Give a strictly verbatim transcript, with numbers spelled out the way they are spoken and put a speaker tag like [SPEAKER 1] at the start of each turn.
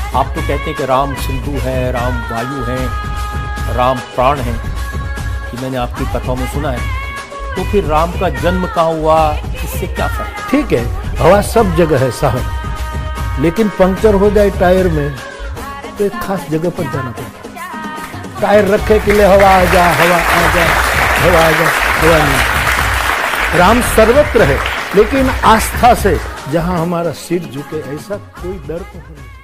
[SPEAKER 1] आप तो कहते हैं कि राम सिंधु है, राम वायु है, राम प्राण है, कि मैंने आपकी कथाओं में सुना है। तो फिर राम का जन्म कहाँ हुआ, इससे क्या फर्क?
[SPEAKER 2] ठीक है, हवा सब जगह है साहब, लेकिन पंक्चर हो जाए टायर में तो एक खास जगह पर जाना पड़ता। टायर रखे के लिए हवा आ जा, हवा आ जा, हवा आ जा, हवा नहीं। राम सर्वत्र है, लेकिन आस्था से जहां हमारा सिर झुके, ऐसा कोई डर तो नहीं।